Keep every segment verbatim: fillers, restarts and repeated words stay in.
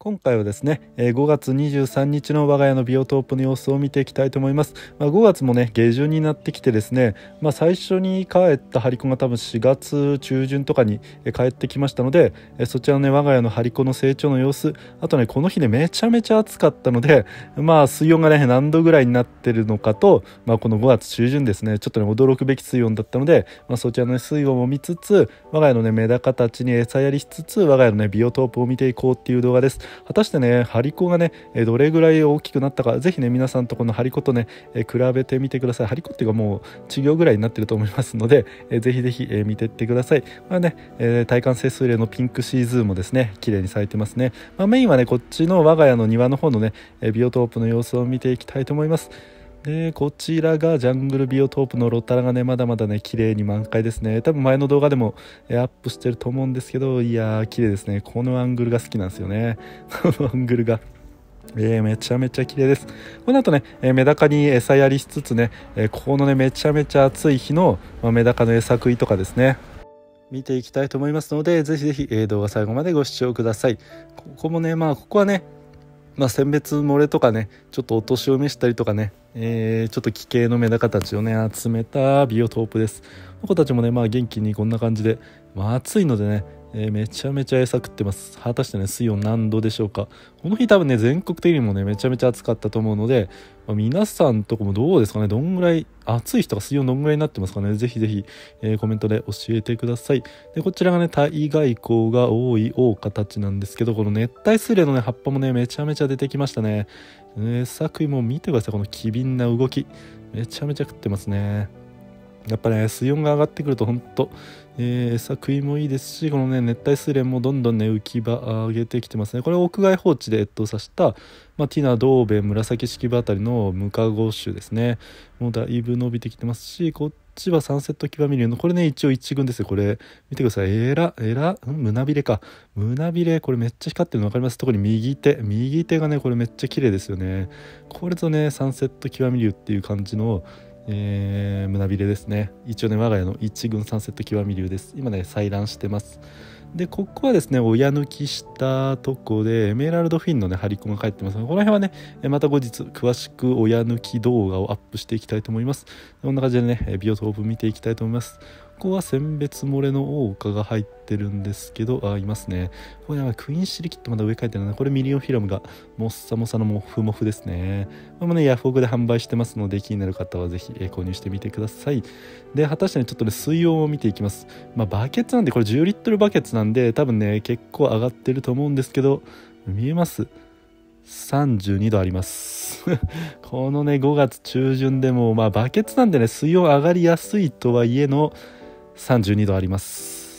今回はですね、えー、ごがつにじゅうさんにちの我が家のビオトープの様子を見ていきたいと思います。まあ、ごがつもね下旬になってきてですね、まあ、最初に帰った張り子が多分しがつちゅうじゅんとかに帰ってきましたので、えー、そちらのね我が家の張り子の成長の様子、あとねこの日ねめちゃめちゃ暑かったので、まあ水温がね何度ぐらいになってるのかと、まあ、このごがつちゅうじゅんですねちょっとね驚くべき水温だったので、まあ、そちらの、ね、水温を見つつ我が家のねメダカたちに餌やりしつつ我が家のねビオトープを見ていこうっていう動画です。果たしてね張り子がねどれぐらい大きくなったか、ぜひね皆さんとこの張り子とね比べてみてください。張り子っていうかもう稚魚ぐらいになってると思いますので、ぜひぜひ見てってください。まあね耐寒性スレのピンクシーズーもですね綺麗に咲いてますね。まあ、メインはねこっちの我が家の庭の方のねビオトープの様子を見ていきたいと思います。でこちらがジャングルビオトープのロタラがねまだまだね綺麗に満開ですね。多分前の動画でもアップしてると思うんですけど、いやー綺麗ですね。このアングルが好きなんですよね。このアングルがえー、めちゃめちゃ綺麗です。この後ね、えー、メダカに餌やりしつつね、えー、ここのねめちゃめちゃ暑い日の、まあ、メダカの餌食いとかですね見ていきたいと思いますので、ぜひぜひ、えー、動画最後までご視聴ください。ここもねまあここはねまあ、選別漏れとかねちょっとお年を召したりとかね、えー、ちょっと奇形のメダカたちをね集めたビオトープです。この子たちもねまあ元気にこんな感じで、まあ、暑いのでね、えー、めちゃめちゃ餌食ってます。果たしてね水温何度でしょうか。この日多分ね全国的にもねめちゃめちゃ暑かったと思うので、まあ、皆さんとこもどうですかね、どんぐらい暑い人が水温どんぐらいになってますかね。ぜひぜひ、えー、コメントで教えてください。でこちらがね対外光が多い多形なんですけど、この熱帯スレのね葉っぱもねめちゃめちゃ出てきましたね。餌食いも見てください。この機敏な動きめちゃめちゃ食ってますね。やっぱね水温が上がってくるとほんと、えー、餌食いもいいですし、このね熱帯スレンもどんどんね浮き場上げてきてますね。これ屋外放置で越冬させた、まあ、ティナ、ドーベン、紫式部あたりのムカゴ種ですね。もうだいぶ伸びてきてますし、こっちはサンセット極み竜のこれね一応一軍ですよ。これ見てください。エラエラん胸びれか胸びれ、これめっちゃ光ってるの分かります。特に右手右手がねこれめっちゃ綺麗ですよね。これぞねサンセット極み竜っていう感じのえー、胸びれですね。一応ね我が家の一軍サンセット極み竜です。今ね採卵してます。でここはですね親抜きしたとこでエメラルドフィンのね張り子が帰ってます。この辺はねまた後日詳しく親抜き動画をアップしていきたいと思います。こんな感じでねビオトープ見ていきたいと思います。ここは選別漏れのオオカが入ってるんですけど、あいますね。これはクイーンシリキッドまだ上書いてるな。これミリオンフィラムがもっさもさのモフモフですね。これもねヤフオクで販売してますので気になる方はぜひ購入してみてください。で果たしてねちょっとね水温を見ていきます。まあバケツなんでこれじゅうリットルバケツなんで多分ね結構上がってると思うんですけど、見えますさんじゅうにどありますこのねごがつ中旬でもまあバケツなんでね水温上がりやすいとはいえのさんじゅうにどあります。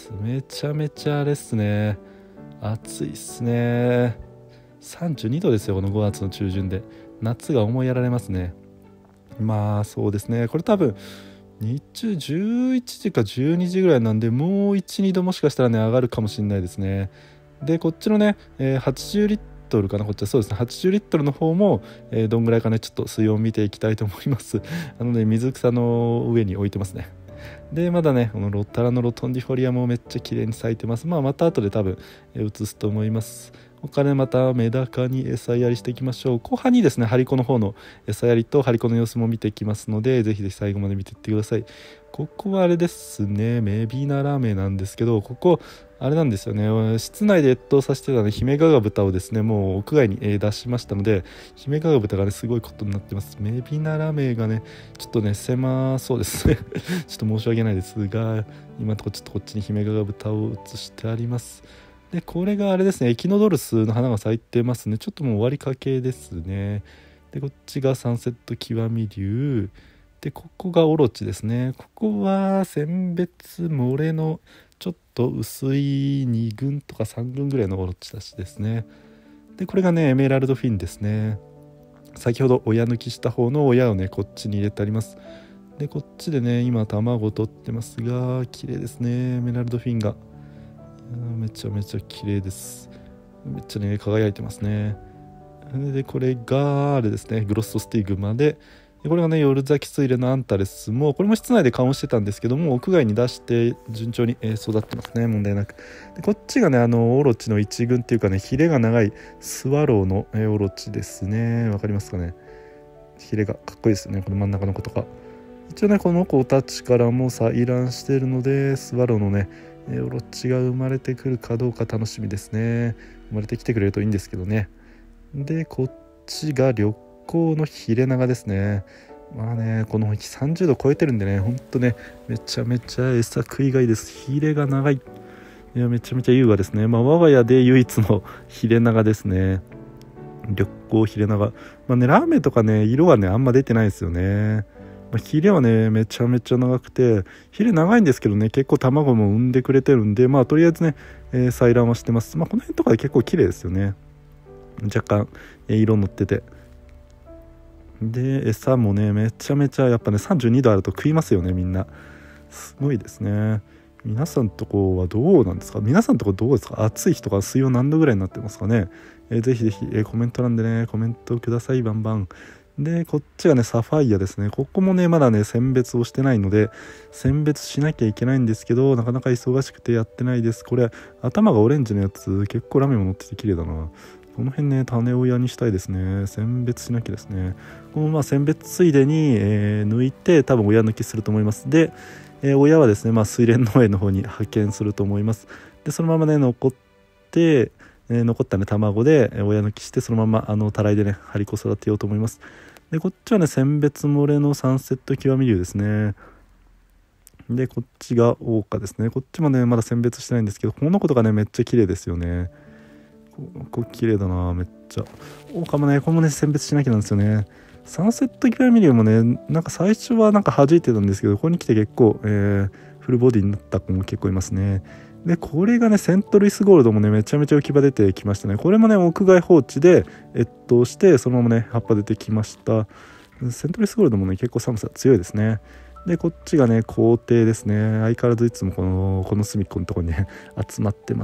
めちゃめちゃあれっすね、暑いっすね。さんじゅうにどですよこのごがつの中旬で。夏が思いやられますね。まあそうですね、これ多分日中じゅういちじかじゅうにじぐらいなんで、もういち、にどもしかしたらね上がるかもしれないですね。でこっちのね、えー、はちじゅうリットルかな、こっちはそうですねはちじゅうリットルの方も、えー、どんぐらいかねちょっと水温見ていきたいと思いますなので水草の上に置いてますね。でまだねこのロタラのロトンディフォリアもめっちゃ綺麗に咲いてます。まあまた後で多分映すと思います。ここからまたメダカに餌やりしていきましょう。後半にですね張り子の方の餌やりと張り子の様子も見ていきますので、ぜひぜひ最後まで見ていってください。ここはあれですねメビナラメなんですけど、ここあれなんですよね、室内で越冬させてたねヒメガガブタをですねもう屋外に出しましたので、ヒメガガブタがねすごいことになってます。メビナラメがねちょっとね狭そうですねちょっと申し訳ないですが、今のところちょっとこっちにヒメガガブタを移してあります。でこれがあれですねエキノドルスの花が咲いてますね。ちょっともう終わりかけですね。でこっちがサンセット極み竜で、ここがオロチですね。ここは選別漏れのちょっと薄いに軍とかさん軍ぐらいのオロチたちですね。でこれがねエメラルドフィンですね。先ほど親抜きした方の親をねこっちに入れてあります。でこっちでね今卵取ってますが綺麗ですねエメラルドフィンが。めちゃめちゃ綺麗です。めっちゃね輝いてますね。でこれがあれですねグロッソスティグマで、 でこれがね夜咲きスイレのアンタレスもこれも室内で加温してたんですけども屋外に出して順調に育ってますね、問題なく。でこっちがねあのオロチの一群っていうかねヒレが長いスワローのオロチですね。わかりますかね。ヒレがかっこいいですよね、この真ん中の子とか。一応ねこの子たちからも採卵しているのでスワローのねオロチが生まれてくるかどうか楽しみですね。生まれてきてくれるといいんですけどね。でこっちが緑光のヒレナガですね。まあねこのさんじゅうど超えてるんでねほんとねめちゃめちゃ餌食いがいいです。ヒレが長い、いやめちゃめちゃ優雅ですね。まあ我が家で唯一のヒレナガですね、緑光ヒレナガ。まあねラーメンとかね色はねあんま出てないですよね。まあ、ヒレはねめちゃめちゃ長くてヒレ長いんですけどね結構卵も産んでくれてるんでまあとりあえずね、えー、採卵はしてます。まあこの辺とかで結構綺麗ですよね。若干、えー、色乗ってて、で餌もねめちゃめちゃやっぱねさんじゅうにどあると食いますよねみんな。すごいですね。皆さんとこはどうなんですか。皆さんとこどうですか。暑い日とか水温何度ぐらいになってますかね。えー、ぜひぜひ、えー、コメント欄でねコメントくださいバンバン。でこっちがねサファイアですね。ここもねまだね選別をしてないので選別しなきゃいけないんですけどなかなか忙しくてやってないです。これ頭がオレンジのやつ結構ラメも乗ってて綺麗だな。この辺ね種親にしたいですね。選別しなきゃですね。このまあ選別ついでに、えー、抜いて多分親抜きすると思います。で、えー、親はですねまあ水蓮農園の方に派遣すると思います。でそのままね残って、えー、残ったね卵で親抜きしてそのままあのたらいでね張り子育てようと思います。でこっちはね選別漏れのサンセット極み竜ですね。でこっちが桜花ですね。こっちもねまだ選別してないんですけどこの子とかねめっちゃ綺麗ですよね。ここ綺麗だなめっちゃ。桜花もねこれもね選別しなきゃなんですよね。サンセット極み竜もねなんか最初はなんか弾いてたんですけどここに来て結構、えー、フルボディになった子も結構いますね。でこれがねセントルイスゴールドもねめちゃめちゃ浮き葉出てきましたね。これもね屋外放置で越冬してそのままね葉っぱ出てきました。セントルイスゴールドもね結構寒さ強いですね。でこっちがね皇帝ですね。相変わらずいつもこのこの隅っこのところにね集まってます。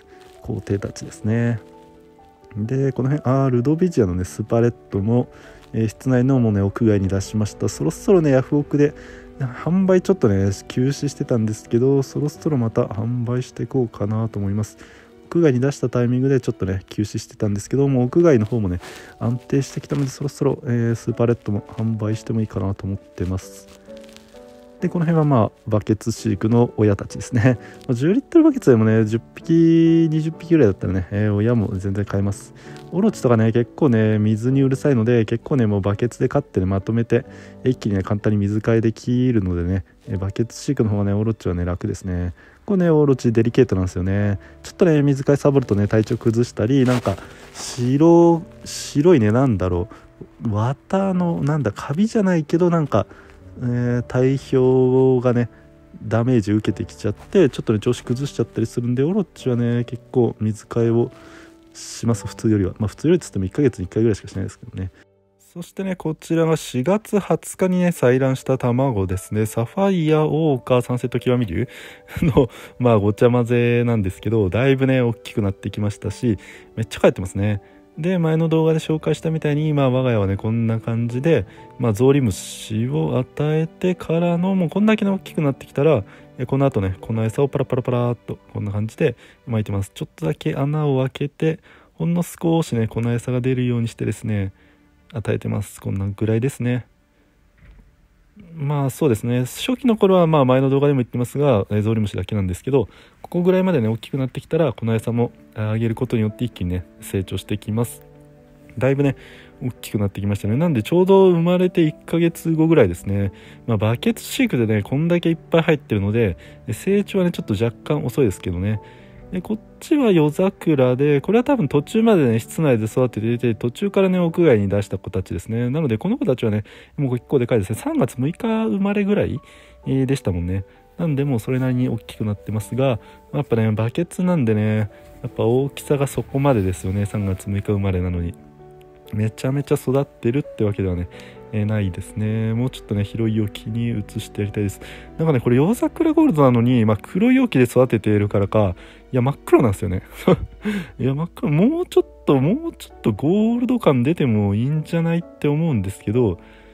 皇帝たちですね。でこの辺あールドビジアのねスパレットも、えー、室内のもね屋外に出しました。そろそろねヤフオクで販売ちょっとね休止してたんですけどそろそろまた販売していこうかなと思います。屋外に出したタイミングでちょっとね休止してたんですけども屋外の方もね安定してきたのでそろそろ、えー、スーパーレッドも販売してもいいかなと思ってます。でこの辺はまあバケツ飼育の親たちですね。じゅうリットルバケツでもねじゅっぴきにじゅっぴきぐらいだったらね、えー、親も全然買えます。オロチとかね結構ね水にうるさいので結構ねもうバケツで飼ってねまとめて一気にね簡単に水替えできるのでね、えー、バケツ飼育の方はねオロチはね楽ですね。これねオロチデリケートなんですよね。ちょっとね水替えサボるとね体調崩したりなんか白白いねなんだろう綿のなんだカビじゃないけどなんかえー、体表がねダメージ受けてきちゃってちょっとね調子崩しちゃったりするんでオロチはね結構水替えをします。普通よりはまあ普通よりっつってもいっかげつにいっかいぐらいしかしないですけどね。そしてねこちらがしがつはつかにね採卵した卵ですね。サファイア桜花サンセット極み竜のまあごちゃ混ぜなんですけどだいぶね大きくなってきましたしめっちゃ帰ってますね。で前の動画で紹介したみたいに、まあ、我が家はねこんな感じで、まあ、ゾウリムシを与えてからのもうこんだけね大きくなってきたらこの後ねこの餌をパラパラパラっとこんな感じで巻いてます。ちょっとだけ穴を開けてほんの少しねこの餌が出るようにしてですね与えてます。こんなぐらいですね。まあそうですね初期の頃はまあ前の動画でも言ってますがゾウリムシだけなんですけどここぐらいまでね大きくなってきたらこの餌もあげることによって一気にね成長してきます。だいぶね大きくなってきましたね。なんでちょうど生まれていっかげつごぐらいですね。まあバケツ飼育でねこんだけいっぱい入ってるので成長はねちょっと若干遅いですけどね。でこっちは夜桜でこれは多分途中までね室内で育てていて途中からね屋外に出した子たちですね。なのでこの子たちはねもう結構でかいですね。さんがつむいか生まれぐらい、えー、でしたもんね。なんでもうそれなりに大きくなってますがやっぱねバケツなんでねやっぱ大きさがそこまでですよね。さんがつむいか生まれなのにめちゃめちゃ育ってるってわけではね、えー、ないですね。もうちょっとね広い容器に移してやりたいです。なんかねこれ夜桜ゴールドなのに、まあ、黒い容器で育てているからかいや真っ黒なんですよねいや真っ黒もうちょっともうちょっとゴールド感出てもいいんじゃないって思うんですけど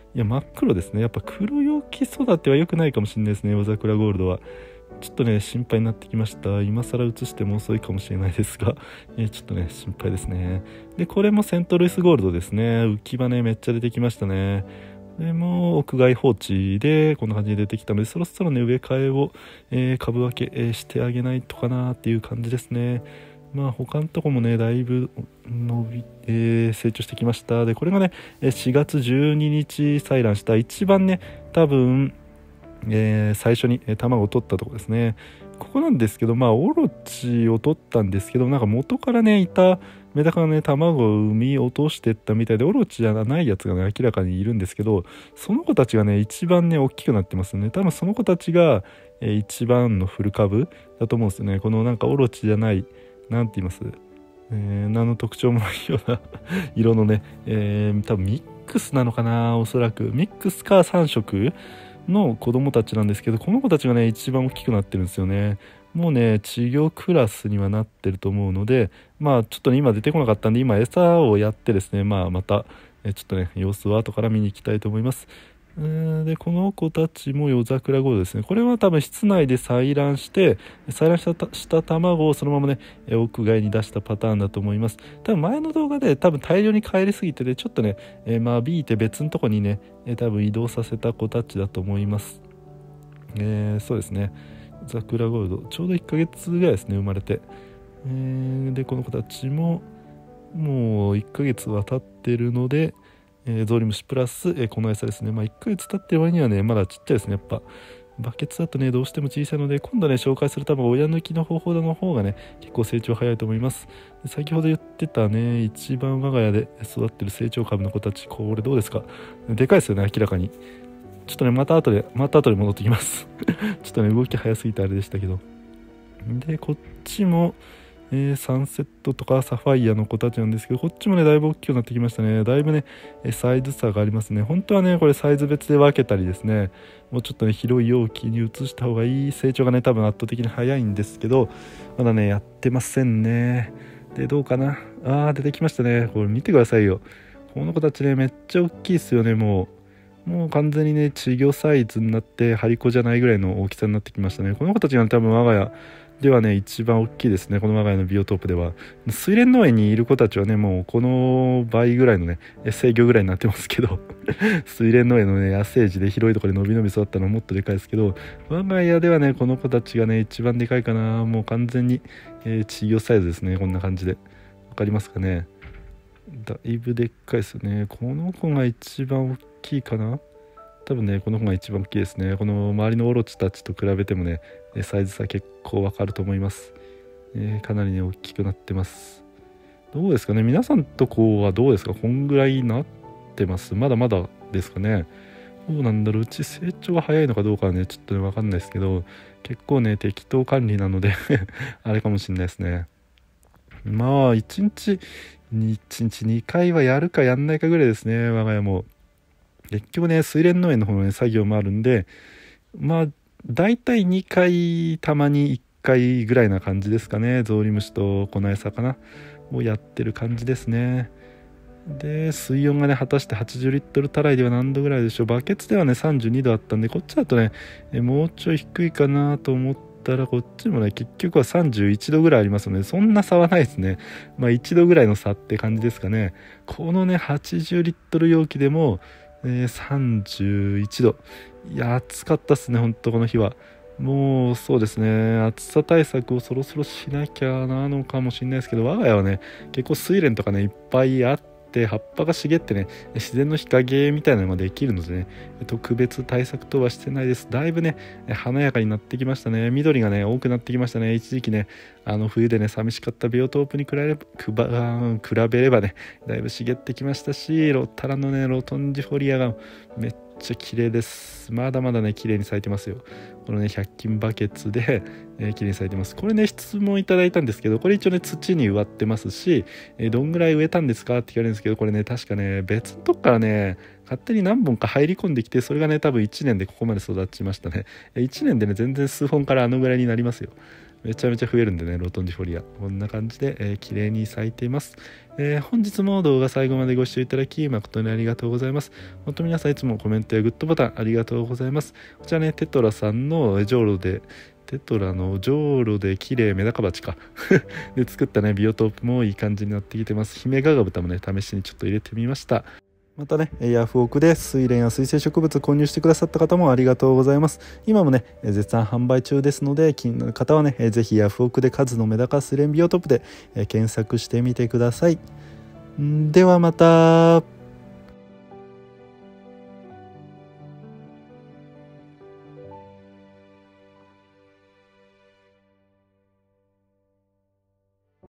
いや真っ黒ですね。やっぱ黒陽気育ては良くないかもしれないですね、夜桜ゴールドは。ちょっとね心配になってきました。今更移しても遅いかもしれないですが、えー、ちょっとね心配ですね。でこれもセントルイスゴールドですね。浮き羽ねめっちゃ出てきましたね。でもう屋外放置でこんな感じで出てきたので、そろそろね植え替えを、えー、株分け、えー、してあげないとかなっていう感じですね。まあ他のとこもねだいぶ伸び、えー、成長してきました。でこれがねしがつじゅうににち採卵した一番ね多分、えー、最初に卵を取ったところですね。ここなんですけど、まあオロチを取ったんですけど、なんか元からねいたメダカがね卵を産み落としてったみたいで、オロチじゃないやつがね明らかにいるんですけど、その子たちがね一番ね大きくなってますね。多分その子たちが、えー、一番のフル株だと思うんですよね。このなんかオロチじゃない、なんて言います、えー、何の特徴もないような色のね、えー、多分ミックスなのかな、おそらくミックスかさん色の子供たちなんですけど、この子たちがね一番大きくなってるんですよね。もうね稚魚クラスにはなってると思うので、まあちょっとね今出てこなかったんで、今餌をやってですね、まあまたえちょっとね様子は後から見に行きたいと思います。でこの子たちも夜桜ゴールドですね。これは多分室内で採卵して採卵したした卵をそのままね屋外に出したパターンだと思います。多分前の動画で多分大量に帰りすぎてて、ちょっとね、えー、間引いて別のとこにね、えー、多分移動させた子たちだと思います。えー、そうですね、桜ゴールドちょうどいっかげつぐらいですね生まれて、えー、でこの子たちももういっかげつは経ってるので、えー、ゾウリムシプラス、えー、この餌ですね。まあいっかげつ経ってる割にはねまだちっちゃいですね。やっぱバケツだとねどうしても小さいので、今度ね紹介する多分親抜きの方法の方がね結構成長早いと思います。で先ほど言ってたね一番我が家で育ってる成長株の子たち、これどうですか、でかいですよね明らかに。ちょっとねまた後でまた後で戻ってきますちょっとね動き早すぎてあれでしたけど。でこっちもえー、サンセットとかサファイアの子たちなんですけど、こっちもねだいぶ大きくなってきましたね。だいぶねサイズ差がありますね。本当はねこれサイズ別で分けたりですね、もうちょっとね広い容器に移した方がいい、成長がね多分圧倒的に早いんですけど、まだねやってませんね。でどうかな、あー出てきましたね。これ見てくださいよ、この子たちねめっちゃ大きいですよね。もうもう完全にね稚魚サイズになって張り子じゃないぐらいの大きさになってきましたね。この子たちが、ね、多分我が家ではね一番大きいですね。この我が家のビオトープでは。水蓮農園にいる子たちはねもうこの倍ぐらいのね制御ぐらいになってますけど水蓮農園のね野生児で広いところで伸び伸び育ったのはもっとでかいですけど、我が家ではねこの子たちがね一番でかいかな。もう完全に、えー、稚魚サイズですね。こんな感じでわかりますかね。だいぶでっかいですよね。この子が一番大きいかな。多分ねこの子が一番大きいですね。この周りのオロチたちと比べてもねサイズ差結構わかると思います、えー、かなりね大きくなってます。どうですかね皆さんとこはどうですか、こんぐらいになってます？まだまだですかね。どうなんだろう、うち成長が早いのかどうかはねちょっとね分かんないですけど、結構ね適当管理なのであれかもしれないですね。まあいちにちいちにちにかいはやるかやんないかぐらいですね。我が家も結局ね水蓮農園の方の、ね、作業もあるんで、まあだいたいにかいたまにいっかいぐらいな感じですかね。ゾウリムシと粉餌かなをやってる感じですね。で水温がね果たしてはちじゅうリットルたらいでは何度ぐらいでしょう。バケツではねさんじゅうにどあったんで、こっちだとねもうちょい低いかなと思ったら、こっちもね結局はさんじゅういちどぐらいありますので、そんな差はないですね。まあいちどぐらいの差って感じですかね。このねはちじゅうリットル容器でもえー、さんじゅういちど、いや暑かったっすね。ほんとこの日はもうそうですね、暑さ対策をそろそろしなきゃなのかもしれないですけど、我が家はね結構睡蓮とかねいっぱいあって、葉っぱが茂ってね自然の日陰みたいなのができるのでね特別対策等はしてないです。だいぶね華やかになってきましたね。緑がね多くなってきましたね。一時期ねあの冬でね寂しかったビオトープに比べれば比べればねだいぶ茂ってきましたし、ロッタラのねロトンジフォリアがめっちゃ綺麗です。まだまだね綺麗に咲いてますよ。このねひゃく均バケツで、えー、綺麗に咲いてます。これね質問いただいたんですけど、これ一応ね土に植わってますし、えー、どんぐらい植えたんですかって聞かれるんですけど、これね確かね別のとこからね勝手に何本か入り込んできて、それがね多分いちねんでここまで育ちましたね。いちねんでね全然数本からあのぐらいになりますよ。 めちゃめちゃ増えるんでね、ロトンディフォリアこんな感じで、えー、綺麗に咲いています。えー、本日も動画最後までご視聴いただき誠にありがとうございます。本当皆さんいつもコメントやグッドボタンありがとうございます。こちらね、テトラさんのジョウロでテトラのジョウロで綺麗メダカバチかで作ったねビオトープもいい感じになってきてます。ヒメガガブタもね試しにちょっと入れてみました。またねヤフオクで睡蓮や水生植物購入してくださった方もありがとうございます。今もね絶賛販売中ですので、気になる方はねぜひヤフオクで数のメダカ睡蓮ビオトープで検索してみてください。ではまた。